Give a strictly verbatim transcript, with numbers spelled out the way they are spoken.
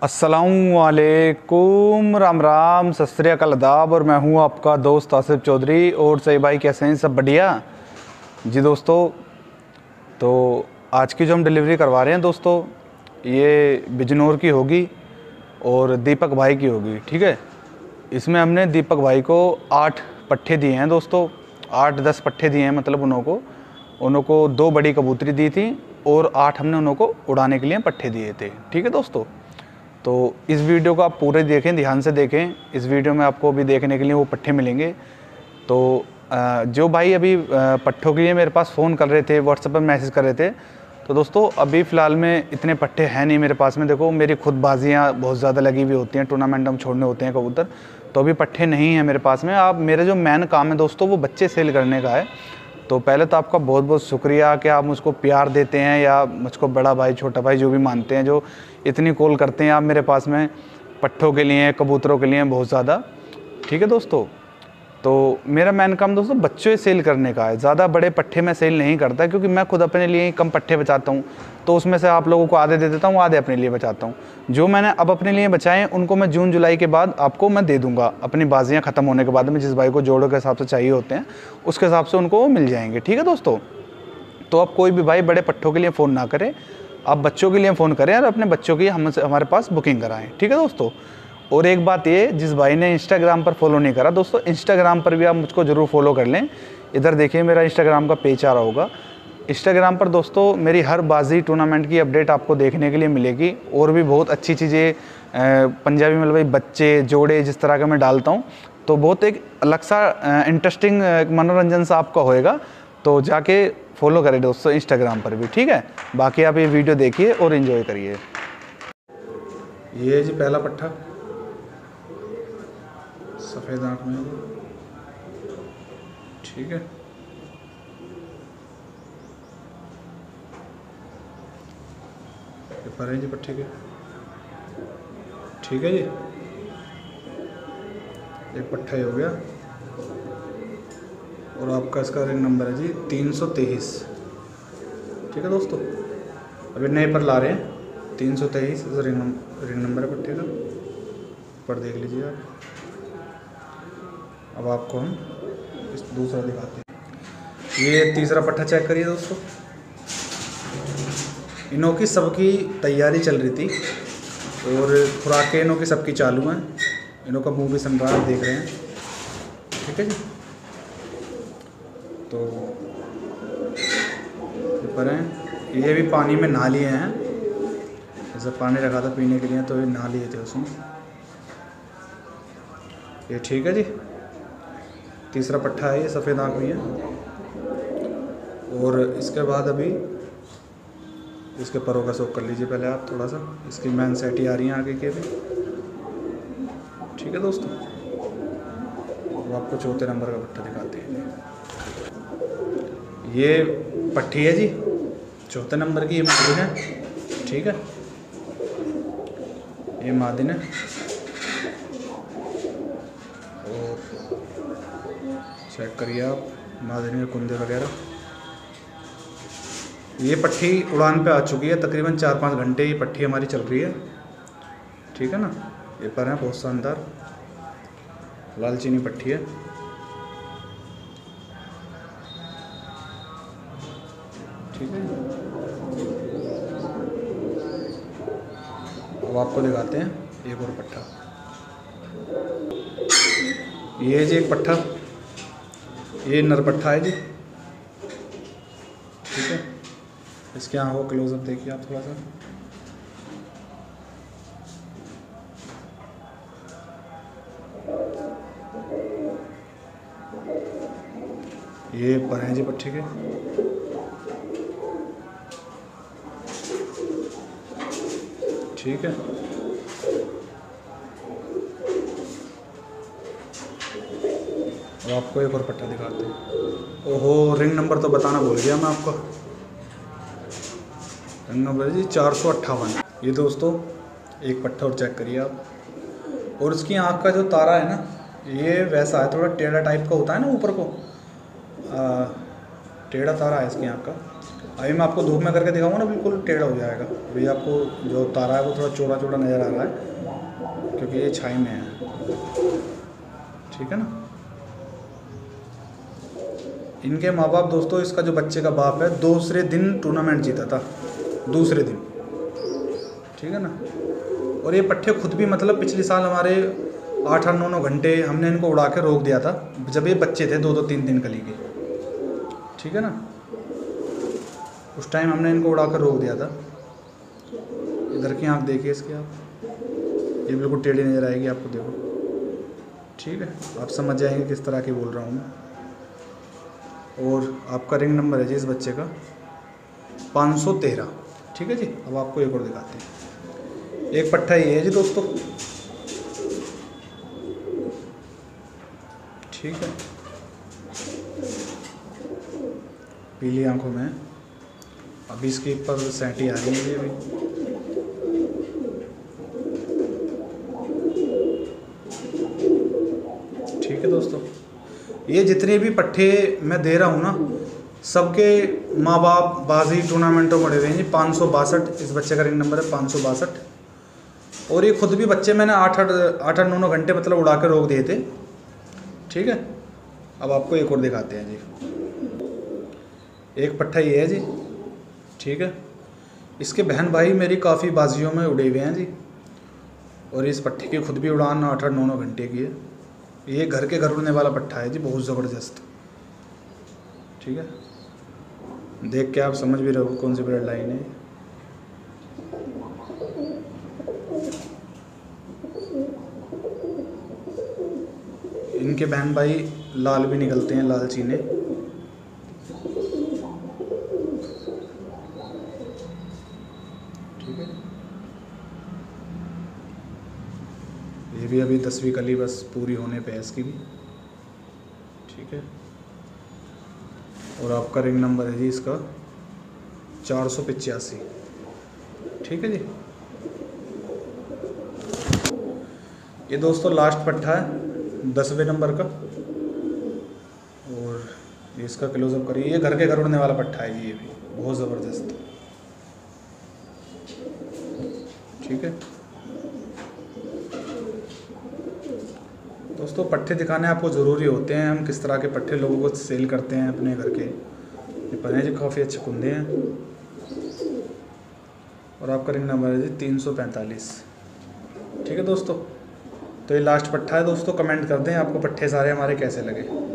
अस्सलामुअलैकुम, राम राम, सत श्री अकाल, आदाब। और मैं हूं आपका दोस्त आसिफ चौधरी। और सही भाई, कैसे हैं? सब बढ़िया जी दोस्तों। तो आज की जो हम डिलीवरी करवा रहे हैं दोस्तों, ये बिजनौर की होगी और दीपक भाई की होगी। ठीक है, इसमें हमने दीपक भाई को आठ पट्ठे दिए हैं दोस्तों, आठ दस पट्ठे दिए हैं। मतलब उनको उनको दो बड़ी कबूतरी दी थी और आठ हमने उनको उड़ाने के लिए पट्ठे दिए थे। ठीक है दोस्तों, तो इस वीडियो को आप पूरे देखें, ध्यान से देखें। इस वीडियो में आपको अभी देखने के लिए वो पट्ठे मिलेंगे। तो जो भाई अभी पट्ठों के लिए मेरे पास फ़ोन कर रहे थे, व्हाट्सएप पर मैसेज कर रहे थे, तो दोस्तों अभी फ़िलहाल में इतने पट्ठे हैं नहीं मेरे पास में। देखो, मेरी खुद बाजियाँ बहुत ज़्यादा लगी हुई होती हैं, टूर्नामेंट हम छोड़ने होते हैं कबूतर, तो अभी पट्ठे नहीं हैं मेरे पास में। आप, मेरा जो मेन काम है दोस्तों वो बच्चे सेल करने का है। तो पहले तो आपका बहुत बहुत शुक्रिया कि आप मुझको प्यार देते हैं, या मुझको बड़ा भाई छोटा भाई जो भी मानते हैं, जो इतनी कॉल करते हैं आप मेरे पास में पट्ठों के लिए, कबूतरों के लिए बहुत ज़्यादा। ठीक है दोस्तों, तो मेरा मेन काम दोस्तों बच्चों सेल करने का है। ज़्यादा बड़े पट्ठे मैं सेल नहीं करता, क्योंकि मैं खुद अपने लिए कम पट्ठे बचाता हूँ, तो उसमें से आप लोगों को आधे दे देता हूँ, आधे अपने लिए बचाता हूँ। जो मैंने अब अपने लिए बचाए उनको मैं जून जुलाई के बाद आपको मैं दे दूँगा। अपनी बाजियाँ ख़त्म होने के बाद में जिस भाई को जोड़ों के हिसाब से चाहिए होते हैं, उसके हिसाब से उनको मिल जाएंगे। ठीक है दोस्तों, तो आप कोई भी भाई बड़े पट्ठों के लिए फ़ोन ना करें, आप बच्चों के लिए फ़ोन करें और अपने बच्चों की हम हमारे पास बुकिंग कराएँ। ठीक है दोस्तों, और एक बात ये, जिस भाई ने इंस्टाग्राम पर फॉलो नहीं करा दोस्तों, इंस्टाग्राम पर भी आप मुझको ज़रूर फॉलो कर लें। इधर देखिए मेरा इंस्टाग्राम का पेज आ रहा होगा। इंस्टाग्राम पर दोस्तों मेरी हर बाजी टूर्नामेंट की अपडेट आपको देखने के लिए मिलेगी, और भी बहुत अच्छी चीज़ें पंजाबी मतलब भाई बच्चे जोड़े जिस तरह का मैं डालता हूँ, तो बहुत एक अलग सा इंटरेस्टिंग मनोरंजन सा आपका होएगा। तो जाके फॉलो करें दोस्तों इंस्टाग्राम पर भी। ठीक है, बाकी आप ये वीडियो देखिए और इन्जॉय करिए। ये जी पहला पट्ठा सफ़ेद आँख में, ठीक है। ये पर है जी पट्टे के, ठीक है जी। एक पट्ठा ही हो गया, और आपका इसका रिंग नंबर है जी तीन सौ तेईस। ठीक है दोस्तों, अभी नए पर ला रहे हैं, तीन सौ तेईस रिंग रिंग नंबर है पट्टे का, पर देख लीजिए आप। अब आपको हम इस दूसरा दिखाते हैं। ये तीसरा पट्ठा चेक करिए दोस्तों। इनों की सबकी तैयारी चल रही थी, और खुराकें इनों की सबकी चालू हैं। इनों का मुंह भी सन रहा है, देख रहे हैं। ठीक है जी, तो ऊपर हैं, ये भी पानी में नहा लिए हैं। जैसे पानी रखा था पीने के लिए, तो ये नहा लिए थे उसमें। ये ठीक है जी, तीसरा पट्ठा है, ये सफ़ेद आँख में है। और इसके बाद अभी इसके परों का शौक कर लीजिए पहले आप थोड़ा सा। इसकी मैन सेटी आ रही है आगे के भी। ठीक है दोस्तों, वो आपको चौथे नंबर का पट्ठा दिखाते हैं। ये पट्टी है जी चौथे नंबर की, ये मादिन है। ठीक है, ये मादिन है। और चेक करिए आप मादिन के कुंदे वगैरह। ये पट्टी उड़ान पे आ चुकी है, तकरीबन चार पाँच घंटे ये पट्टी हमारी चल रही है। ठीक है ना, ये पर है बहुत शानदार लालचीनी पट्टी है। ठीक है, अब आपको दिखाते हैं एक और पट्ठा। ये जी एक पट्ठा, ये नर पट्ठा है जी। ठीक है, इसके आँखों को क्लोजअप देखिए आप थोड़ा सा। ये पर हैं जी पट्टे के। ठीक है, अब आपको एक और पट्टा दिखाते हैं। ओहो, रिंग नंबर तो बताना भूल गया मैं आपको। रिंग नंबर जी चार सौ अट्ठावन। ये दोस्तों एक पट्टा और चेक करिए आप। और इसकी आँख का जो तारा है ना, ये वैसा है, थोड़ा टेढ़ा टाइप का होता है ना ऊपर को, टेढ़ा तारा है इसकी आँख का। अभी मैं आपको धूप में करके दिखाऊंगा ना, बिल्कुल टेढ़ा हो जाएगा। अभी आपको जो तारा है वो थोड़ा चौड़ा चौड़ा नज़र आ रहा है क्योंकि ये छाई में है, ठीक है ना। इनके माँ बाप दोस्तों, इसका जो बच्चे का बाप है दूसरे दिन टूर्नामेंट जीता था, दूसरे दिन, ठीक है ना। और ये पट्ठे खुद भी मतलब पिछले साल हमारे आठ आठ नौ नौ घंटे हमने इनको उड़ा के रोक दिया था जब ये बच्चे थे, दो दो तीन तीन कली के, ठीक है ना। उस टाइम हमने इनको उड़ा कर रोक दिया था। इधर की आँख देखिए इसकी आप, ये बिल्कुल टेढ़ी नज़र आएगी आपको, देखो, ठीक है। आप समझ जाएंगे किस तरह की बोल रहा हूँ मैं। और आपका रिंग नंबर है जी इस बच्चे का पाँच सौ तेरह, ठीक है जी। अब आपको एक और दिखाते हैं। एक पट्ठा ये है जी दोस्तों, ठीक है, पीली आंखों में। अभी इसके ऊपर सैंटी आ रही है अभी, ठीक है दोस्तों। ये जितने भी पट्ठे मैं दे रहा हूँ ना, सबके माँ बाप बाजी टूर्नामेंटों में उड़े हुए हैं जी। पाँच सौ बासठ इस बच्चे का रिंग नंबर है, पाँच सौ बासठ। और ये खुद भी बच्चे मैंने आठ आठ आठ आठ नौ नौ घंटे मतलब उड़ा के रोक दिए थे, ठीक है। अब आपको एक और दिखाते हैं जी। एक पट्ठा ये है जी, ठीक है। इसके बहन भाई मेरी काफ़ी बाजियों में उड़े हुए हैं जी। और इस पट्टे की खुद भी उड़ान आठ आठ नौ नौ घंटे की है। ये घर के घर उड़ने वाला पट्ठा है जी, बहुत ज़बरदस्त, ठीक है। देख के आप समझ भी रहे हो कौन सी ब्लड लाइन है। इनके बहन भाई लाल भी निकलते हैं, लाल चीने, ठीक है। ये भी अभी दसवीं कली बस पूरी होने पे है इसकी भी, ठीक है। और आपका रिंग नंबर है जी इसका चार सौ पचासी, ठीक है जी। ये दोस्तों लास्ट पट्ठा है दसवें नंबर का। और इसका क्लोजअप करिए। ये घर के घर उड़ने वाला पट्ठा है जी, ये भी बहुत ज़बरदस्त, ठीक है दोस्तों। पट्ठे दिखाने आपको ज़रूरी होते हैं, हम किस तरह के पट्ठे लोगों को सेल करते हैं अपने घर के। ये पने जी काफ़ी अच्छे कुंदे हैं। और आपका रिंग नंबर है जी तीन सौ पैंतालीस, ठीक है दोस्तों। तो ये लास्ट पट्ठा है दोस्तों। कमेंट कर दें आपको पट्ठे सारे हमारे कैसे लगे।